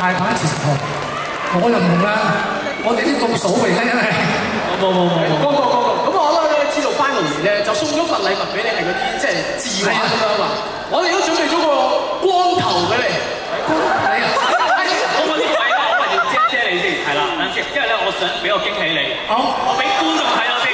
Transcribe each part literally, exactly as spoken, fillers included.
大把前途，我就唔同啦，我哋啲倒數嚟嘅真係。 冇冇冇，哥哥哥哥，咁我咧知道翻到嚟咧就送咗份禮物俾你係嗰啲即係字畫咁樣嘛，我哋都準備咗個光頭俾你。光頭你啊？ 我揾呢個位啦，我要遮遮你先，係啦，等先，因為咧我想俾個驚喜你。好，我俾觀眾睇到先。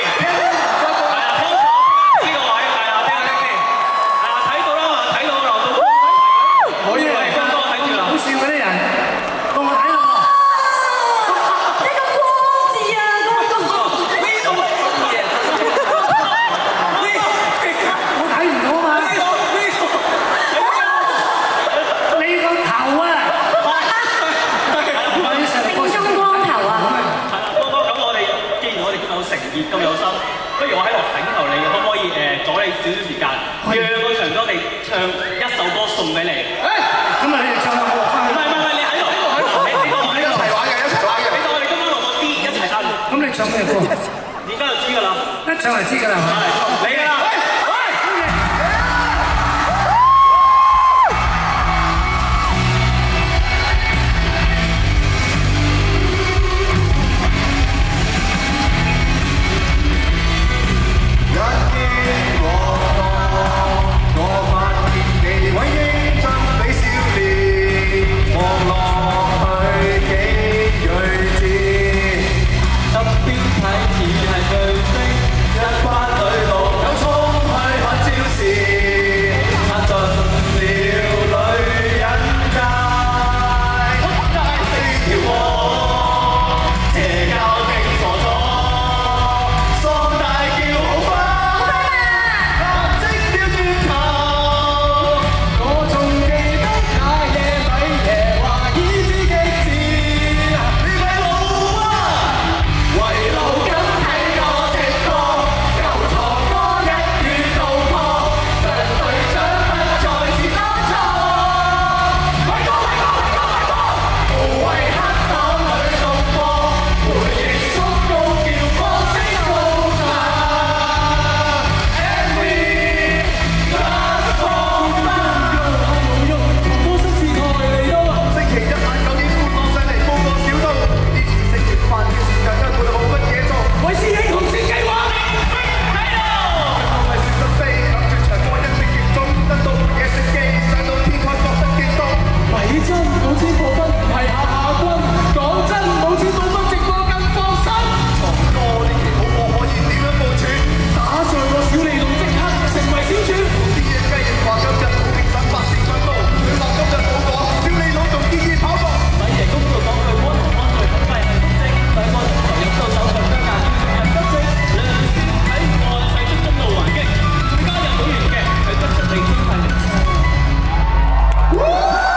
咁有心，不如我喺度請求你，可唔可以誒阻你少少時間，讓個場哥哋唱一首歌送俾你。 咁啊，你哋唱啦，我翻去。唔係唔係，你喺度，喺度，喺度，你一齊玩嘅，一齊玩嘅。你當我哋今晚落個 D 一齊唱。咁你唱咩歌？而家就知㗎啦。一唱就知㗎啦，係嘛？你㗎啦。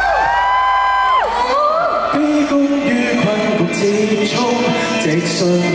直信。